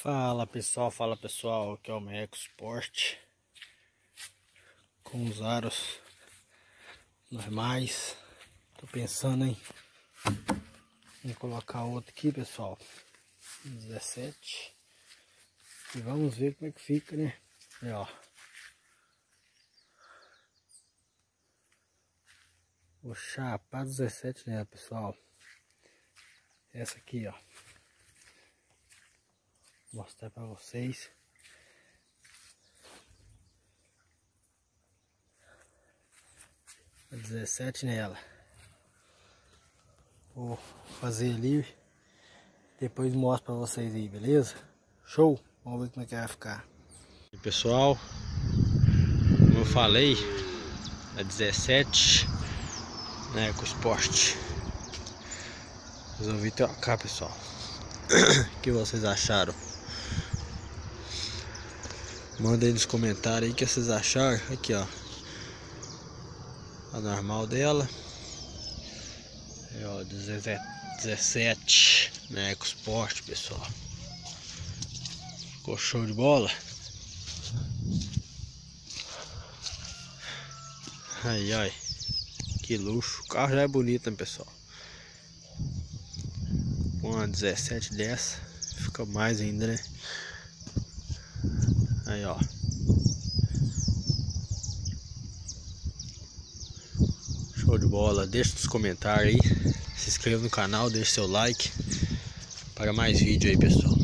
Fala pessoal, aqui é o Meco Sport com os aros normais. Tô pensando em colocar outro aqui, pessoal, 17, e vamos ver como é que fica, né? Aí, ó, vou chapar 17 nela, pessoal. Essa aqui, ó, vou mostrar pra vocês. A 17 nela. Vou fazer ali, depois mostro pra vocês aí, beleza? Show? Vamos ver como é que vai ficar. E pessoal, como eu falei, a 17, né, com Sport. Resolvi trocar, pessoal. O que vocês acharam? Manda aí nos comentários aí o que vocês acharam. Aqui, ó, a normal dela. Aí, ó, 17, né, com Sport, pessoal. Ficou show de bola. Ai, ai, que luxo. O carro já é bonito, né, pessoal? Com uma 17 dessa fica mais ainda, né? Aí, ó, show de bola. Deixa nos comentários aí, se inscreva no canal, deixa seu like para mais vídeo aí, pessoal.